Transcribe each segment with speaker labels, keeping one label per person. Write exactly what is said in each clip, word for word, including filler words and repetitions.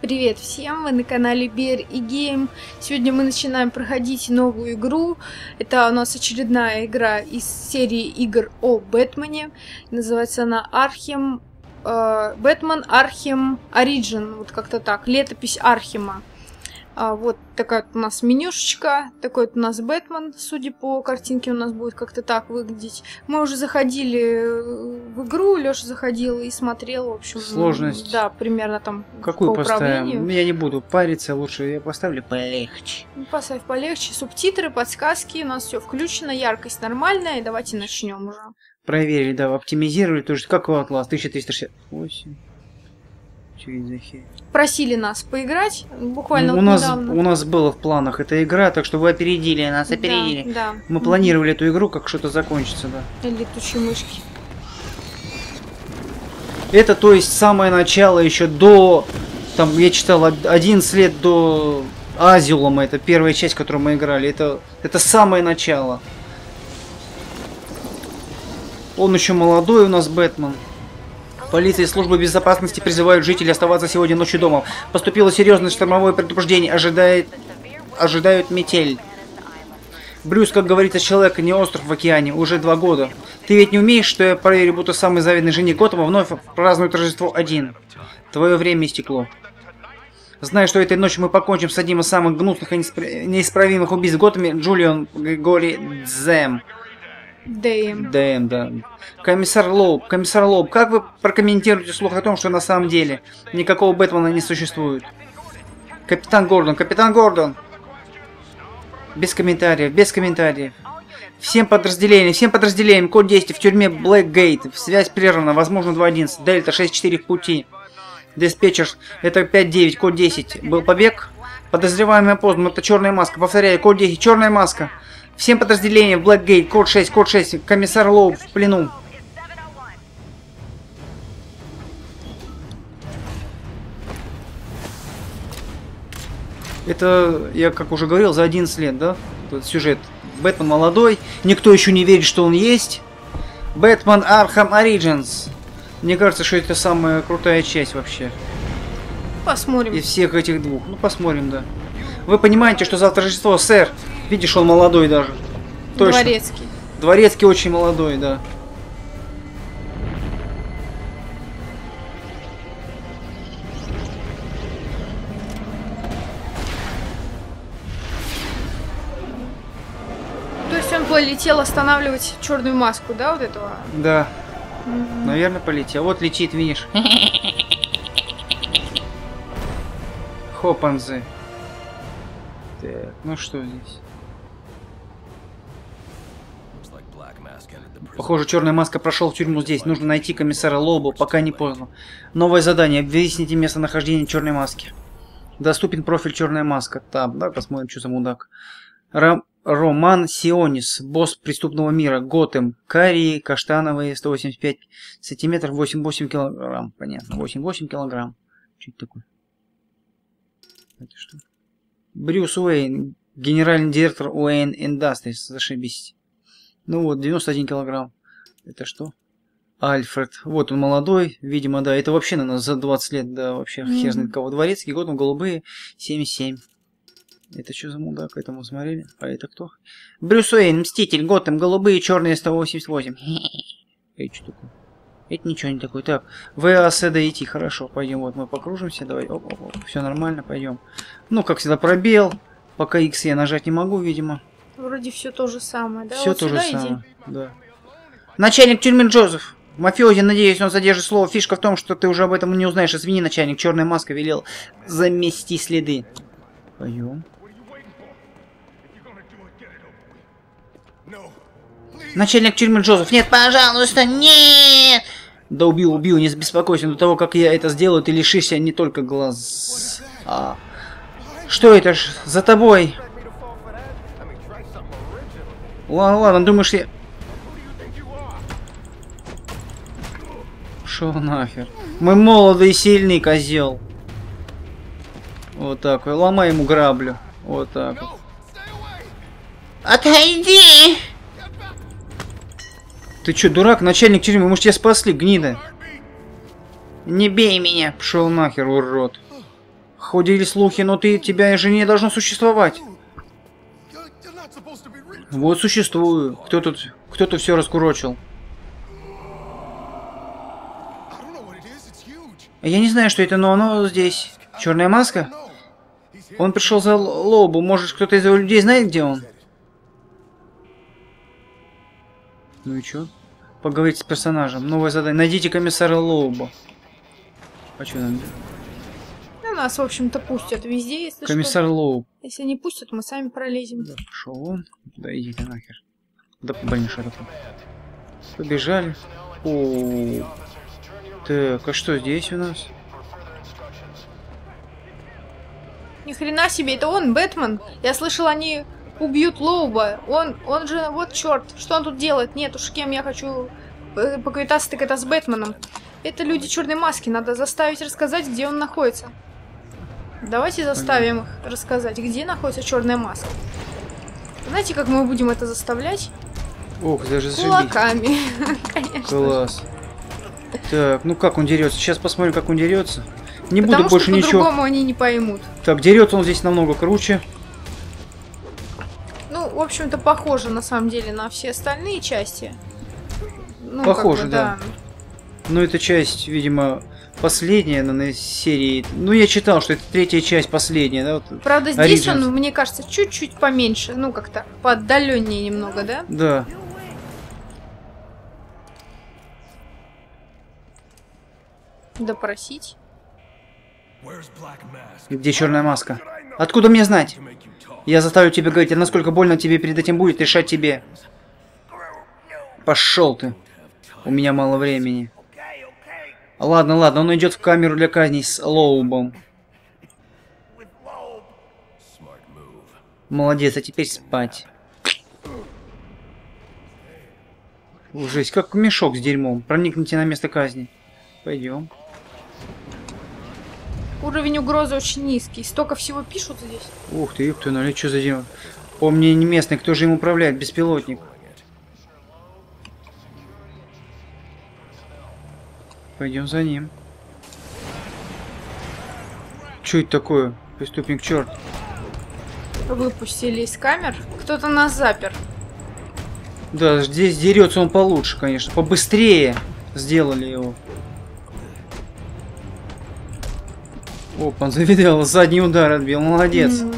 Speaker 1: Привет всем, вы на канале Bear и Game. Сегодня мы начинаем проходить новую игру. Это у нас очередная игра из серии игр о Бэтмене. Называется она Архем... Э, Бэтмен Архем Ориджин. Вот как-то так. Летопись Архема. А, вот такая вот у нас менюшечка. Такой вот у нас Бэтмен. Судя по картинке, у нас будет как-то так выглядеть. Мы уже заходили в игру. Лёша заходил и смотрел. В общем,
Speaker 2: сложность.
Speaker 1: Да, примерно там.
Speaker 2: Какую по поставим? Я не буду париться. Лучше я поставлю полегче.
Speaker 1: Ну, поставь полегче. Субтитры, подсказки. У нас все включено. Яркость нормальная. И давайте начнем уже.
Speaker 2: Проверили, да, оптимизировали. Тоже как у Atlas тысяча триста шестьдесят восемь.
Speaker 1: Просили нас поиграть буквально
Speaker 2: у
Speaker 1: вот
Speaker 2: нас
Speaker 1: недавно.
Speaker 2: У нас было в планах эта игра, так что вы опередили нас, опередили.
Speaker 1: Да, да.
Speaker 2: Мы mm-hmm. планировали эту игру, как что-то закончится, да.
Speaker 1: Летучие мышки.
Speaker 2: Это, то есть, самое начало еще до, там, я читал, одиннадцать лет до Азиума, это первая часть, которую мы играли. Это, это самое начало. Он еще молодой у нас, Бэтмен. Полиция и службы безопасности призывают жителей оставаться сегодня ночью дома. Поступило серьезное штормовое предупреждение. Ожидает... Ожидают метель. Брюс, как говорится, человек, не остров в океане. Уже два года. Ты ведь не умеешь, что я проверю, будто самый завидный жених Готэма вновь празднует Рождество один. Твое время истекло. Зная, что этой ночью мы покончим с одним из самых гнусных и неисправимых убийств в Готэме, Джулиан Григори Дзэм.
Speaker 1: ДМ.
Speaker 2: ДМ, да. Комиссар Лоуб, комиссар Лоуб, как вы прокомментируете слух о том, что на самом деле никакого Бэтмена не существует? Капитан Гордон, капитан Гордон! Без комментариев, без комментариев. Всем подразделениям, всем подразделениям, код действия в тюрьме Блэкгейт. Связь прервана, возможно два одиннадцать, Дельта шесть четыре в пути. Диспетчер, это пять девять, код десять. Был побег? Подозреваемый опознан, это черная маска. Повторяю, код десять, черная маска. Всем подразделениям, Блэкгейт, код шесть, код шесть, комиссар Лоуб в плену. Это, я как уже говорил, за одиннадцать лет, да? Этот сюжет. Бэтмен молодой, никто еще не верит, что он есть. Бэтмен Архем Origins. Мне кажется, что это самая крутая часть вообще.
Speaker 1: Посмотрим.
Speaker 2: Из всех этих двух. Ну, посмотрим, да. Вы понимаете, что завтра Рождество, сэр? Видишь, он молодой даже. Точно.
Speaker 1: Дворецкий.
Speaker 2: Дворецкий очень молодой, да.
Speaker 1: То есть он полетел останавливать черную маску, да, вот этого?
Speaker 2: Да.
Speaker 1: Mm-hmm.
Speaker 2: Наверное, полетел. Вот летит, видишь. Хопанзы. Так, ну что здесь? Похоже, черная маска прошел в тюрьму здесь. Нужно найти комиссара Лоубу, пока не поздно. Новое задание. Выясните местонахождение черной маски. Доступен профиль черная маска. Там, да, посмотрим, что за мудак. Ром... Роман Сионис, босс преступного мира. Готэм. Карий, каштановые, сто восемьдесят пять сантиметров, восемьдесят восемь килограмм. Понятно, восемьдесят восемь килограмм. Что это такое? Это что? Брюс Уэйн, генеральный директор Уэйн Industries, зашибись. Ну вот, девяносто один килограмм. Это что? Альфред. Вот он молодой, видимо, да. Это вообще, наверное, за двадцать лет, да, вообще mm-hmm. хер знает кого. Дворецкий, Готэм, голубые, семьдесят семь. Это что за мудак? Это мы смотрели. А это кто? Брюс Уэйн, Мститель, Готэм, голубые, черные, сто восемьдесят восемь. Это что такое? Это ничего не такое. Так, ВАСД идти, хорошо, пойдем, вот мы покружимся, давай, оп, оп, оп. Все нормально, пойдем. Ну, как всегда, пробел, пока X я нажать не могу, видимо.
Speaker 1: Вроде все то же самое, да?
Speaker 2: Все
Speaker 1: вот
Speaker 2: то же
Speaker 1: иди.
Speaker 2: самое, да. Начальник тюрьмы Джозеф, мафиози, надеюсь, он содержит слово. Фишка в том, что ты уже об этом не узнаешь. Извини, начальник, черная маска велел замести следы. Пойдем. Начальник тюрьмы Джозеф, нет, пожалуйста, нет! Да убил, убил, не беспокойся, до того, как я это сделаю, ты лишишься не только глаз. А... Что это ж за тобой? Ладно, ладно, думаешь, я... Шо нахер? Мы молодый и сильный, козел. Вот так вот, ломай ему граблю. Вот так вот. Отойди! Ты чё, дурак? Начальник тюрьмы, может, тебя спасли, гнида? Не бей меня, пшел нахер, урод. Ходили слухи, но ты, тебя же не должно существовать. Вот существую. Кто тут, кто тут все раскурочил? Я не знаю, что это, но оно здесь. Черная маска? Он пришел за Лобу. Может, кто-то из его людей знает, где он? Ну и чё? Поговорить с персонажем. Новое задание. Найдите комиссара Лоуба. А что нам?
Speaker 1: Ну, нас, в общем-то, пустят везде, если
Speaker 2: Комиссар
Speaker 1: что.
Speaker 2: Лоуб.
Speaker 1: Если не пустят, мы сами пролезем.
Speaker 2: Да, пошел он. Да иди ты нахер. Да больнейшая такой. Побежали. О, так, а что здесь у нас?
Speaker 1: Ни хрена себе, это он, Бэтмен. Я слышал, они убьют Лоуба. Он, он же, вот черт, что он тут делает? Нет уж, кем я хочу поквитаться, так это с Бэтменом. Это люди черной маски, надо заставить рассказать, где он находится. Давайте заставим их рассказать, где находится черная маска. Знаете, как мы будем это заставлять?
Speaker 2: Ох, даже зашибись.
Speaker 1: Кулаками, конечно.
Speaker 2: Класс. Так, ну как он дерется? Сейчас посмотрим, как он дерется. Не
Speaker 1: Потому
Speaker 2: буду больше
Speaker 1: что
Speaker 2: ничего.
Speaker 1: по-другому они не поймут.
Speaker 2: Так, дерется он здесь намного круче.
Speaker 1: Ну, в общем-то, похоже на самом деле на все остальные части. Ну,
Speaker 2: Похоже,
Speaker 1: как бы,
Speaker 2: да. Но эта часть, видимо, последняя на серии. Ну, я читал, что это третья часть, последняя, да? Вот,
Speaker 1: правда, здесь
Speaker 2: Origins.
Speaker 1: он, мне кажется, чуть-чуть поменьше. Ну, как-то поотдаленнее немного, да?
Speaker 2: Да.
Speaker 1: Допросить.
Speaker 2: Где черная маска? Откуда мне знать? Я заставлю тебя говорить, а насколько больно тебе перед этим будет, решать тебе. Пошел ты. У меня мало времени. Ладно, ладно, он идет в камеру для казни с Лоубом. Молодец, а теперь спать. Жесть, как мешок с дерьмом. Проникните на место казни. Пойдем.
Speaker 1: Уровень угрозы очень низкий. Столько всего пишут здесь.
Speaker 2: Ух ты, ёпта, ну что за дело? Он мне не местный, кто же им управляет? Беспилотник. Пойдем за ним. Что это такое? Преступник черт.
Speaker 1: Выпустили из камер. Кто-то нас запер.
Speaker 2: Да, здесь дерется он получше, конечно. Побыстрее сделали его. Опа, он завидел, задний удар отбил. Молодец.
Speaker 1: Mm.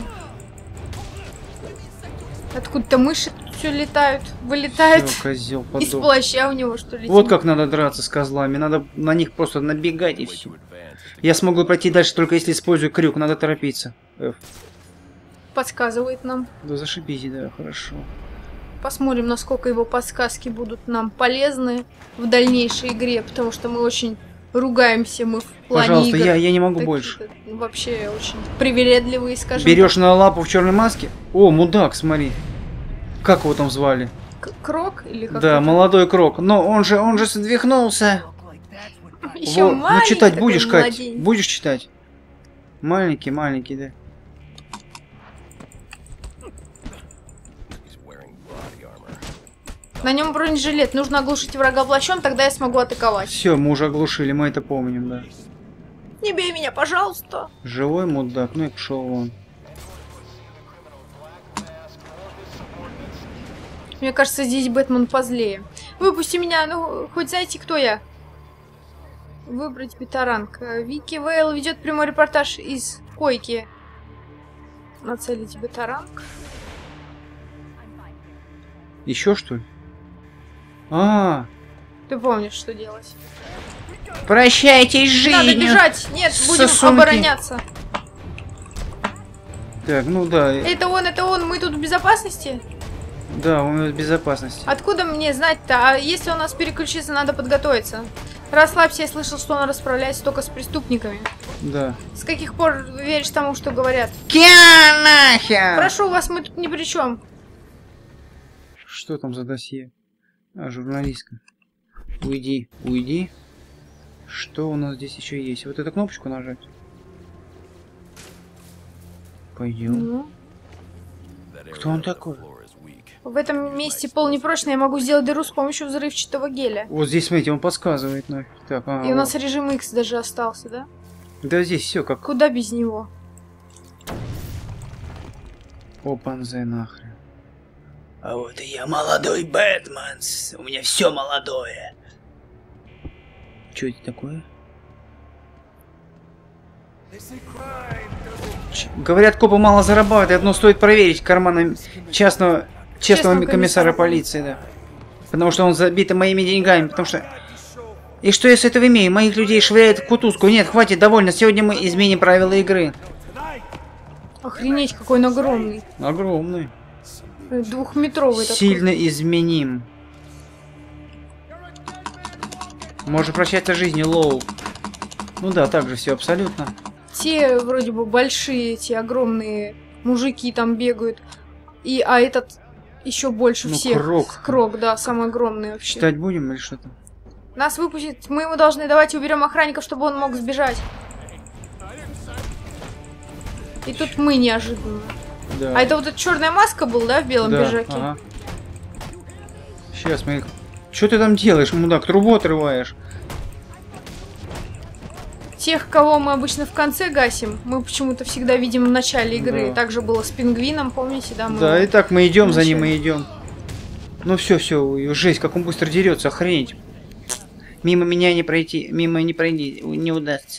Speaker 1: Откуда-то мыши все летают, вылетают.
Speaker 2: Всё, козел
Speaker 1: Из
Speaker 2: подох.
Speaker 1: плаща у него, что ли?
Speaker 2: Вот как надо драться с козлами. Надо на них просто набегать и все. Я смогу пройти дальше только если использую крюк. Надо торопиться. F.
Speaker 1: Подсказывает нам.
Speaker 2: Да зашибись, да, хорошо.
Speaker 1: Посмотрим, насколько его подсказки будут нам полезны в дальнейшей игре, потому что мы очень ругаемся, мы в плане
Speaker 2: Пожалуйста,
Speaker 1: игр
Speaker 2: я, я не могу
Speaker 1: такие,
Speaker 2: больше.
Speaker 1: Вообще очень привередливые, скажем.
Speaker 2: Берешь на лапу в черной маске? О, мудак, смотри. Как его там звали?
Speaker 1: так. Крок или как?
Speaker 2: Да, молодой крок. Но он же, он же свихнулся.
Speaker 1: Еще
Speaker 2: Вот. Ну читать
Speaker 1: такой
Speaker 2: будешь, Кать?
Speaker 1: младенец.
Speaker 2: Будешь читать? Маленький, маленький, да.
Speaker 1: На нем бронежилет. Нужно оглушить врага плащом, тогда я смогу атаковать.
Speaker 2: Все, мы уже оглушили, мы это помним, да.
Speaker 1: Не бей меня, пожалуйста.
Speaker 2: Живой мудак, ну и пошел вон.
Speaker 1: Мне кажется, здесь Бэтмен позлее. Выпусти меня, ну, хоть знаете, кто я? Выбрать бетаранг. Вики Вейл ведет прямой репортаж из койки. Нацелить бетаранг.
Speaker 2: Еще что ли? А,
Speaker 1: Ты помнишь, что делать.
Speaker 2: прощайтесь с
Speaker 1: Надо
Speaker 2: жизнью.
Speaker 1: бежать! Нет, будем
Speaker 2: сосунки.
Speaker 1: обороняться.
Speaker 2: Так, ну да,
Speaker 1: Это он, это он, мы тут в безопасности?
Speaker 2: да, он в безопасности.
Speaker 1: Откуда мне знать-то? А если у нас переключиться, надо подготовиться. Расслабься, я слышал, что он расправляется только с преступниками.
Speaker 2: Да.
Speaker 1: С каких пор веришь тому, что говорят?
Speaker 2: Кя нахер!
Speaker 1: Прошу вас, мы тут ни при чем.
Speaker 2: Что там за досье? А, журналистка. Уйди, уйди. Что у нас здесь еще есть? Вот эту кнопочку нажать. Пойдем.
Speaker 1: Ну,
Speaker 2: Кто он такой?
Speaker 1: в этом месте пол непрочный, я могу сделать дыру с помощью взрывчатого геля.
Speaker 2: Вот здесь, смотрите, он подсказывает. Нафиг. Так, а,
Speaker 1: И у
Speaker 2: вот.
Speaker 1: нас режим X даже остался, да?
Speaker 2: Да здесь все как.
Speaker 1: Куда без него?
Speaker 2: Опанзе нахрен. А вот и я молодой Бэтмен. У меня все молодое. Что это такое? Ч Говорят, копы мало зарабатывают, одно стоит проверить карманы частного, честного, честного комиссара, комиссара полиции, да. Потому что он забит моими деньгами, потому что... И что я с этого имею? Моих людей швыряют в кутузку. Нет, хватит, довольно. Сегодня мы изменим правила игры.
Speaker 1: Охренеть, какой он огромный.
Speaker 2: Огромный.
Speaker 1: Двухметровый такой.
Speaker 2: Сильно изменим. Можно прощаться жизнью, Лоу. Ну да, так же все абсолютно.
Speaker 1: Те вроде бы большие, эти огромные мужики там бегают. И, а этот еще больше
Speaker 2: ну,
Speaker 1: всех.
Speaker 2: Крок.
Speaker 1: Крок, да, самый огромный вообще.
Speaker 2: Читать будем или что-то?
Speaker 1: Нас выпустят, мы ему должны, давайте уберем охранника, чтобы он мог сбежать. И тут мы неожиданно.
Speaker 2: Да.
Speaker 1: А это вот эта черная маска был, да, в белом
Speaker 2: да,
Speaker 1: пиджаке?
Speaker 2: Ага. Сейчас мы... Что ты там делаешь, мудак? Трубу отрываешь?
Speaker 1: Тех, кого мы обычно в конце гасим, мы почему-то всегда видим в начале игры.
Speaker 2: Да.
Speaker 1: Так же было с пингвином, помните, да? Мы
Speaker 2: да, и так мы идем за ним
Speaker 1: начале.
Speaker 2: и идем. Ну все, все, жесть, как он быстро дерется, охренеть. Мимо меня не пройти, мимо не пройти, не удастся.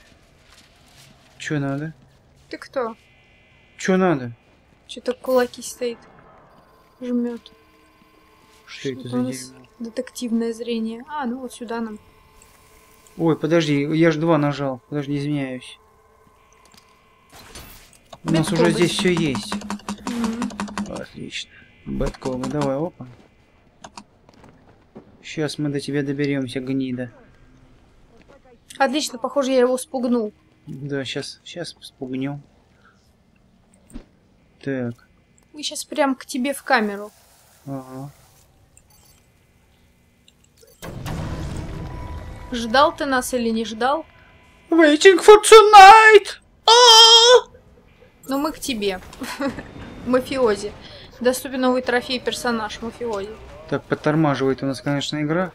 Speaker 2: Че надо?
Speaker 1: Ты кто?
Speaker 2: Че надо?
Speaker 1: Что-то кулаки стоит. Жмет.
Speaker 2: Что это
Speaker 1: Что
Speaker 2: за
Speaker 1: у нас
Speaker 2: дерьмо?
Speaker 1: детективное зрение. А, ну вот сюда нам.
Speaker 2: Ой, подожди, я же два нажал. Подожди, извиняюсь. У нас уже здесь все есть.
Speaker 1: Mm-hmm.
Speaker 2: Отлично. Бэткомы, давай, опа. Сейчас мы до тебя доберемся, гнида.
Speaker 1: Отлично, похоже, я его спугнул.
Speaker 2: Да, сейчас, сейчас спугнем. Так.
Speaker 1: Мы сейчас прям к тебе в камеру.
Speaker 2: Ага.
Speaker 1: Ждал ты нас или не ждал?
Speaker 2: Waiting for tonight!
Speaker 1: Но мы к тебе. Мафиози. Доступен новый трофей персонаж мафиози.
Speaker 2: Так, подтормаживает у нас, конечно, игра.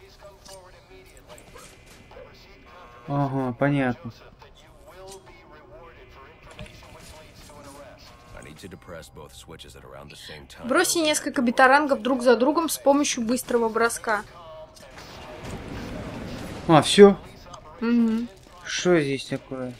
Speaker 2: Ага, понятно.
Speaker 1: Бросьте несколько битарангов друг за другом с помощью быстрого броска.
Speaker 2: А, все?
Speaker 1: Угу.
Speaker 2: Что здесь такое?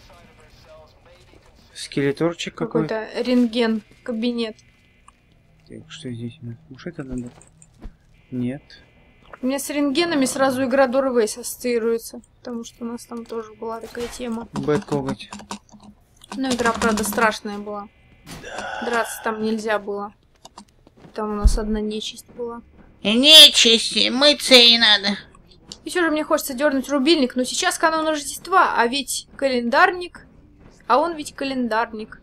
Speaker 2: Скелеторчик какой-то?
Speaker 1: Какой-то рентген, кабинет.
Speaker 2: Так, что здесь? Уж это надо? Нет.
Speaker 1: У меня с рентгенами сразу игра Doorways ассоциируется. Потому что у нас там тоже была такая тема.
Speaker 2: Бэт коготь.
Speaker 1: Но игра, правда, страшная была. Да. Драться там нельзя было. Там у нас одна нечисть была.
Speaker 3: Нечисть, мыться и надо.
Speaker 1: И все же мне хочется дернуть рубильник, но сейчас канун Рождества, а ведь календарник. А он ведь календарник.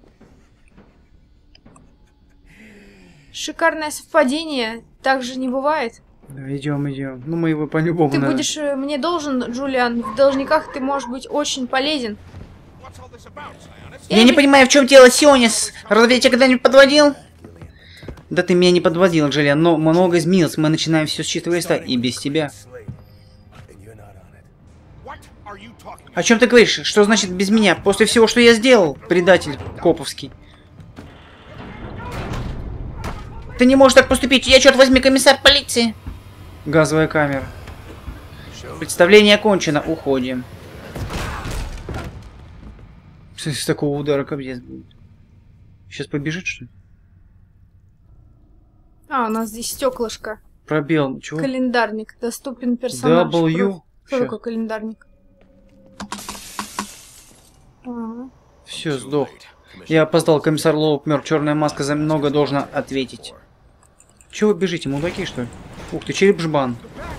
Speaker 1: Шикарное совпадение. Так же не бывает.
Speaker 2: Да, идем, идем. Ну, мы его по-любому.
Speaker 1: Ты
Speaker 2: надо...
Speaker 1: будешь э, мне должен, Джулиан. В должниках ты можешь быть очень полезен.
Speaker 3: Я, Я не понимаю, в чем дело, Сионис. Разве я тебя когда-нибудь подводил?
Speaker 2: Да ты меня не подводил, Джулиан, но много изменилось. Мы начинаем все с чистого листа и без тебя. О чем ты говоришь? Что значит без меня? После всего, что я сделал, предатель коповский.
Speaker 3: Ты не можешь так поступить. Я, черт возьми, комиссар полиции.
Speaker 2: Газовая камера. Представление окончено. Уходим. С такого удара капец будет. Сейчас побежит, что ли?
Speaker 1: А, у нас здесь стеклышко.
Speaker 2: Пробел. Чего?
Speaker 1: Календарник. Доступен персонаж.
Speaker 2: W.
Speaker 1: Что такое календарник? Ага.
Speaker 2: Все, сдох. Я опоздал, комиссар Лоуп мертв. Черная маска за много должна ответить. Чего вы бежите, мудаки, что ли? Ух ты, череп-жбан.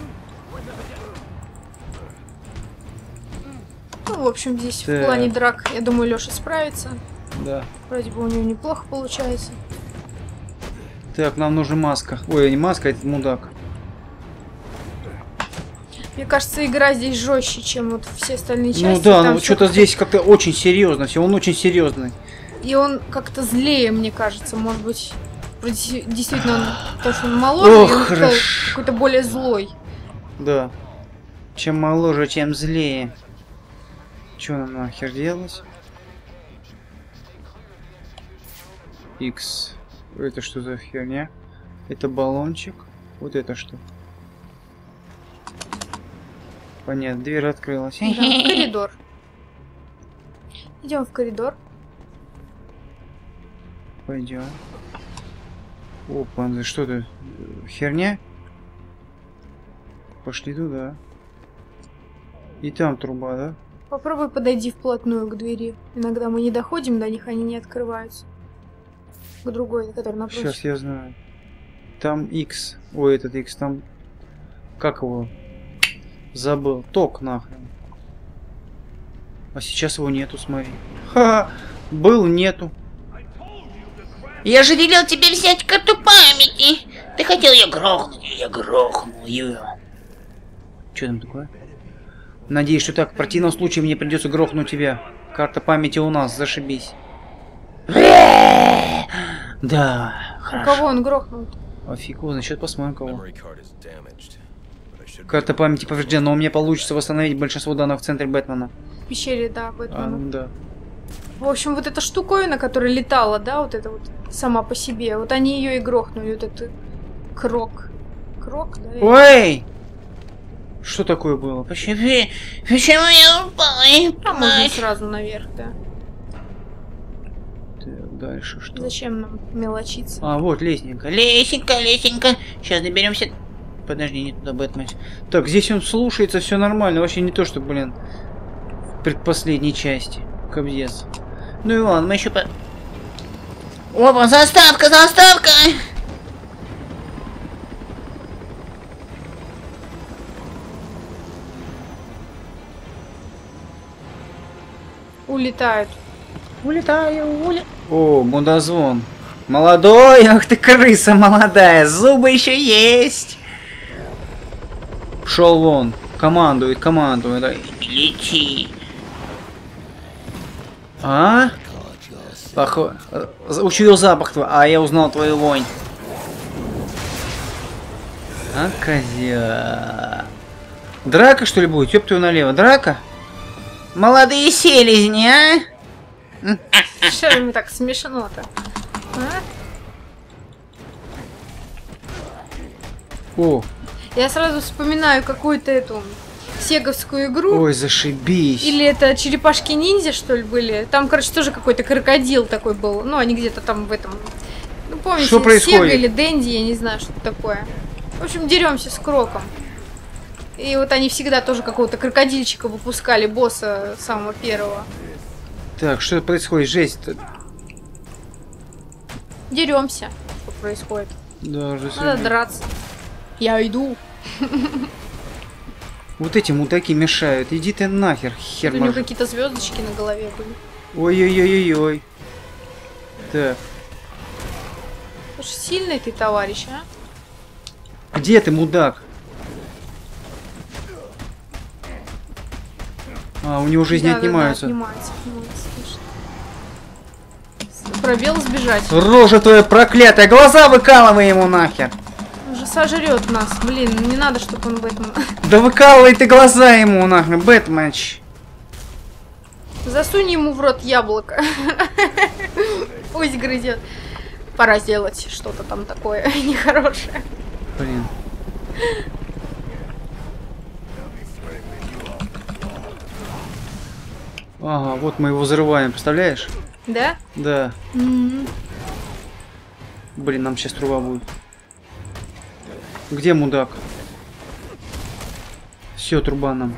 Speaker 1: Ну, в общем, здесь
Speaker 2: так.
Speaker 1: В плане драк, я думаю, Лёша справится.
Speaker 2: Да.
Speaker 1: Вроде бы у него неплохо получается.
Speaker 2: Так, нам нужна маска. Ой, не маска, это мудак.
Speaker 1: Мне кажется, игра здесь жестче, чем вот все остальные части.
Speaker 2: Ну да,
Speaker 1: Там
Speaker 2: ну что-то здесь как-то очень серьезно. Все, он очень серьезный.
Speaker 1: И он как-то злее, мне кажется, может быть. Действительно, он, потому что он моложе,
Speaker 2: Ох,
Speaker 1: и он
Speaker 2: хорошо.
Speaker 1: какой-то более злой.
Speaker 2: Да. Чем моложе, тем злее. Че нам нахер делать? X. Это что за херня? Это баллончик. Вот это что? Понятно, дверь открылась.
Speaker 1: Да, в коридор. Идем в коридор.
Speaker 2: Пойдем. Опа, что это? Херня? Пошли туда. И там труба, да?
Speaker 1: Попробуй подойди вплотную к двери. Иногда мы не доходим до них, они не открываются. К другой, который напротив.
Speaker 2: Сейчас я знаю. Там X. Ой, этот X там... Как его? Забыл. Ток нахрен. А сейчас его нету, смотри. Ха-ха! Был, нету.
Speaker 3: Я же велел тебе взять карту памяти. Ты хотел ее грохнуть, я грохнул ее.
Speaker 2: Что там такое? Надеюсь, что так. В противном случае мне придется грохнуть тебя. Карта памяти у нас, зашибись. Да,
Speaker 1: У
Speaker 2: хорошо.
Speaker 1: кого он грохнул?
Speaker 2: А фиг его, значит посмотрим кого. Карта памяти повреждена, но у меня получится восстановить большинство данных в центре Бэтмена.
Speaker 1: В пещере, да,
Speaker 2: А,
Speaker 1: Бэтмена.
Speaker 2: да.
Speaker 1: В общем, вот эта штуковина, которая летала, да, вот эта вот сама по себе, вот они ее и грохнули, вот этот крок. Крок, да? и-
Speaker 2: Ой! Что такое было?
Speaker 3: Почему, почему я упала?
Speaker 1: А можно сразу наверх, да.
Speaker 2: Так, дальше что?
Speaker 1: Зачем нам мелочиться?
Speaker 2: А, вот лестница.
Speaker 3: Лесенка, лесенка. Сейчас доберемся.
Speaker 2: Подожди, не туда, Бэтмен. Так, здесь он слушается, все нормально. Вообще не то, что, блин, в предпоследней части. Кобздец.
Speaker 3: Ну и ладно, мы еще по... Опа, заставка, заставка!
Speaker 1: Улетают.
Speaker 3: Улетаю, уля...
Speaker 2: О, мудозвон. Молодой, ах ты крыса молодая, зубы еще есть. Шел вон, командует, командует.
Speaker 3: Лети.
Speaker 2: А? Похоже. Учуял запах твой, а я узнал твою вонь. А, козя. Драка, что ли, будет? Ёб твою налево. Драка?
Speaker 3: Молодые селезни, а?
Speaker 1: Что им так смешно-то? А?
Speaker 2: О,
Speaker 1: Я сразу вспоминаю какую-то эту сеговскую игру.
Speaker 2: ой, зашибись.
Speaker 1: Или это черепашки-ниндзя, что ли, были? Там, короче, тоже какой-то крокодил такой был. Ну, они где-то там в этом... Ну, помните,
Speaker 2: Что происходит?
Speaker 1: Сега или Дэнди, я не знаю, что такое. В общем, деремся с Кроком. И вот они всегда тоже какого-то крокодильчика выпускали, босса самого первого.
Speaker 2: Так, что происходит? Жесть.
Speaker 1: Деремся. Что происходит?
Speaker 2: Да, уже
Speaker 1: Надо
Speaker 2: сегодня.
Speaker 1: драться. Я иду.
Speaker 2: Вот эти мудаки мешают. Иди ты нахер, хер
Speaker 1: У него
Speaker 2: мажу.
Speaker 1: какие-то звездочки на голове были.
Speaker 2: Ой-ой-ой-ой-ой. Так,
Speaker 1: Слушай, сильный ты, товарищ, а?
Speaker 2: где ты, мудак? А, у него жизни
Speaker 1: Да, да,
Speaker 2: отнимаются.
Speaker 1: Да, отнимаются, отнимаются, слушай. Пробел сбежать.
Speaker 2: Рожа твоя проклятая, глаза выкалывай ему нахер.
Speaker 1: Он же сожрет нас. Блин, не надо, чтобы он в этом...
Speaker 2: Да выкалывай ты глаза ему нахер, Бэтмэч.
Speaker 1: Засунь ему в рот яблоко. Пусть грызет. Пора сделать что-то там такое нехорошее.
Speaker 2: Блин. Ага, вот мы его взрываем, представляешь?
Speaker 1: Да?
Speaker 2: Да.
Speaker 1: М-м.
Speaker 2: Блин, нам сейчас труба будет. Где мудак? Все, труба нам.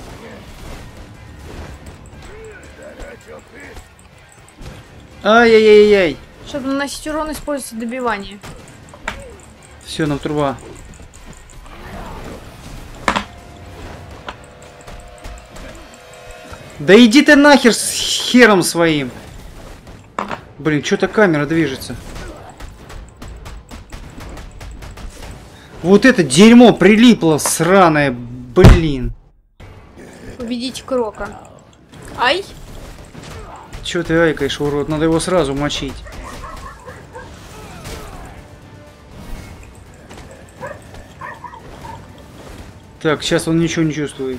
Speaker 2: Ай-яй-яй-яй.
Speaker 1: Чтобы наносить урон, используется добивание.
Speaker 2: Все, нам труба. Да иди ты нахер с хером своим. Блин, что-то камера движется. Вот это дерьмо прилипло, сраное, блин.
Speaker 1: Победить Крока. Ай!
Speaker 2: Чё ты айкаешь, урод? Надо его сразу мочить. Так, сейчас он ничего не чувствует.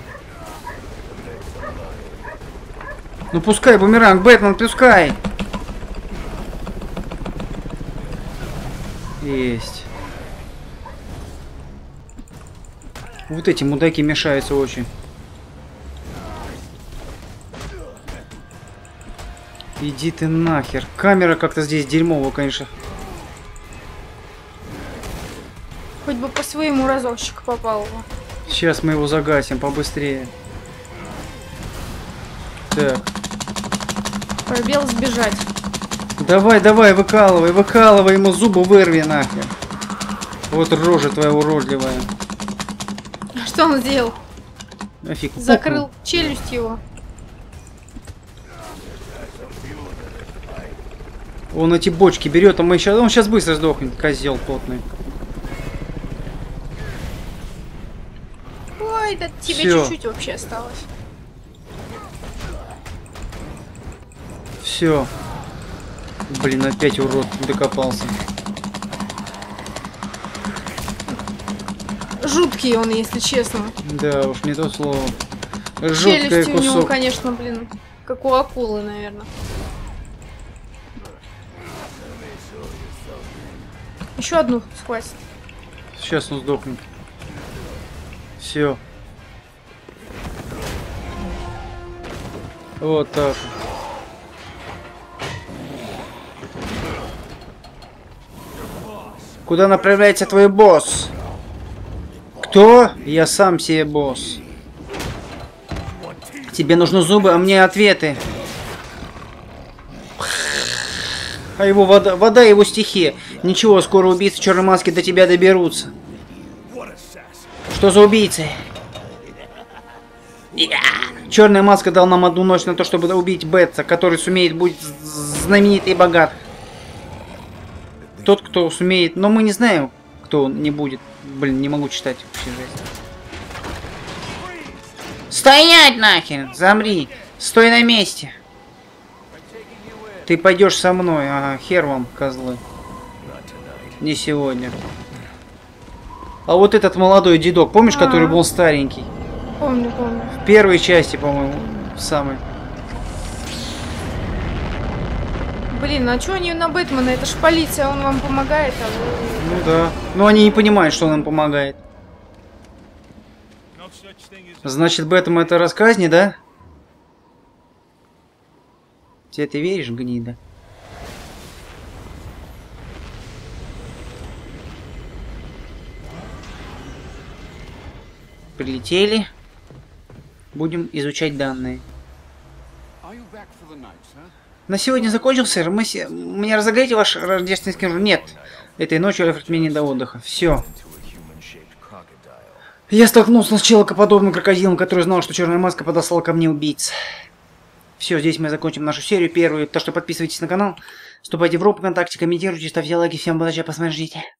Speaker 2: Ну пускай, бумеранг, Бэтмен, пускай. Есть. Вот эти мудаки мешаются очень. Иди ты нахер. Камера как-то здесь дерьмовая, конечно.
Speaker 1: Хоть бы по своему разочек попал.
Speaker 2: Сейчас мы его загасим побыстрее. Так.
Speaker 1: Пробел сбежать.
Speaker 2: Давай, давай, выкалывай, выкалывай, ему зубы вырви нахер. Вот рожа твоя уродливая.
Speaker 1: Что он сделал?
Speaker 2: Нафиг.
Speaker 1: Закрыл челюсть его.
Speaker 2: Он эти бочки берет, а мы сейчас, он сейчас быстро сдохнет, козел потный.
Speaker 1: Ой, да тебе
Speaker 2: Всё.
Speaker 1: чуть-чуть вообще осталось.
Speaker 2: Все. Блин, опять урод докопался.
Speaker 1: Жуткий он, если честно.
Speaker 2: Да, уж не то слово. Жуткое
Speaker 1: Челюсти у него,
Speaker 2: кусок.
Speaker 1: конечно, блин, как у акулы, наверное. Еще одну схватит.
Speaker 2: Сейчас он сдохнет. Все. Вот так. Куда направляется твой босс? Кто? Я сам себе босс. Тебе нужны зубы, а мне ответы. А его вода, вода его стихия. Ничего, скоро убийцы черной маски до тебя доберутся. Что за убийцы? Черная маска дал нам одну ночь на то, чтобы убить Бетса, который сумеет быть знаменит и богат. Тот, кто сумеет, но мы не знаем, кто он не будет. Блин, не могу читать вообще жесть. Стоять нахер! Замри! Стой на месте! Ты пойдешь со мной, ага, хер вам, козлы. Не сегодня. А вот этот молодой дедок, помнишь,
Speaker 1: А-а-а.
Speaker 2: который был старенький?
Speaker 1: Помню, помню.
Speaker 2: В первой части, по-моему, в самой.
Speaker 1: Блин, а чё они на Бэтмена? Это ж полиция, он вам помогает, а вы...
Speaker 2: Ну да. Но они не понимают, что он им помогает. Значит, Бэтмен это рассказни, да? Тебе ты веришь, гнида? Прилетели. Будем изучать данные. На сегодня закончил, сэр. Мы се... Мне разогреете ваш рождественский... Нет. Этой ночью Альфред мне не до отдыха. Все. Я столкнулся с человекоподобным крокодилом, который знал, что черная маска подослала ко мне убийц. Все, здесь мы закончим нашу серию первую. Так что подписывайтесь на канал, вступайте в группу ВКонтакте, комментируйте, ставьте лайки. Всем удачи, посмотрите.